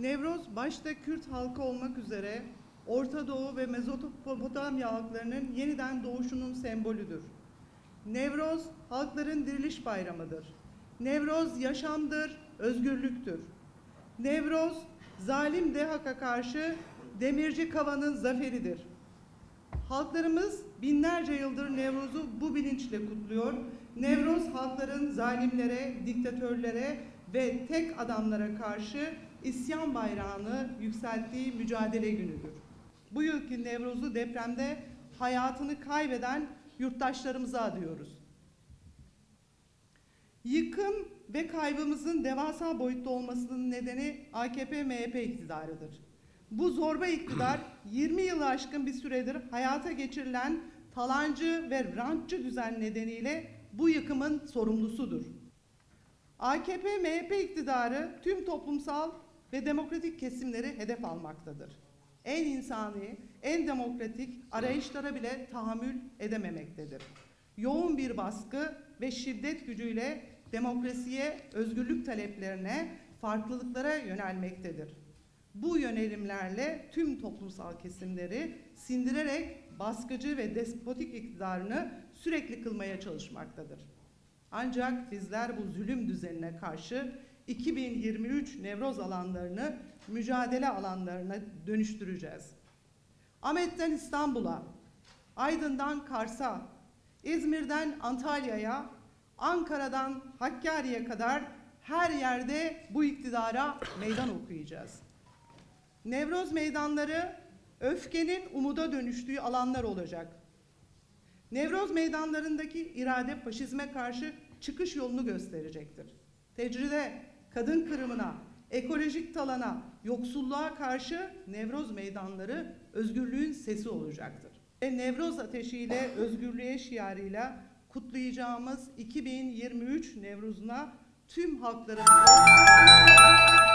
Nevroz başta Kürt halkı olmak üzere Orta Doğu ve Mezopotamya halklarının yeniden doğuşunun sembolüdür. Nevroz halkların diriliş bayramıdır. Nevroz yaşamdır, özgürlüktür. Nevroz zalim DEHAK'a karşı Demirci Kava'nın zaferidir. Halklarımız binlerce yıldır Nevroz'u bu bilinçle kutluyor. Nevroz halkların zalimlere, diktatörlere ve tek adamlara karşı isyan bayrağını yükselttiği mücadele günüdür. Bu yılki Nevroz'u depremde hayatını kaybeden yurttaşlarımıza adıyoruz. Yıkım ve kaybımızın devasa boyutta olmasının nedeni AKP-MHP iktidarıdır. Bu zorba iktidar 20 yılı aşkın bir süredir hayata geçirilen talancı ve rantçı düzen nedeniyle bu yıkımın sorumlusudur. AKP-MHP iktidarı tüm toplumsal ve demokratik kesimleri hedef almaktadır. En insani, en demokratik arayışlara bile tahammül edememektedir. Yoğun bir baskı ve şiddet gücüyle demokrasiye, özgürlük taleplerine, farklılıklara yönelmektedir. Bu yönelimlerle tüm toplumsal kesimleri sindirerek baskıcı ve despotik iktidarını sürekli kılmaya çalışmaktadır. Ancak bizler bu zulüm düzenine karşı 2023 Nevroz alanlarını mücadele alanlarına dönüştüreceğiz. Ahmet'ten İstanbul'a, Aydın'dan Kars'a, İzmir'den Antalya'ya, Ankara'dan Hakkari'ye kadar her yerde bu iktidara meydan okuyacağız. Nevroz meydanları öfkenin umuda dönüştüğü alanlar olacak. Nevroz meydanlarındaki irade faşizme karşı çıkış yolunu gösterecektir. Tecride, kadın kırımına, ekolojik talana, yoksulluğa karşı Nevroz meydanları özgürlüğün sesi olacaktır. Ve Nevroz ateşiyle özgürlüğe şiarıyla kutlayacağımız 2023 Nevruz'una tüm halklarımızı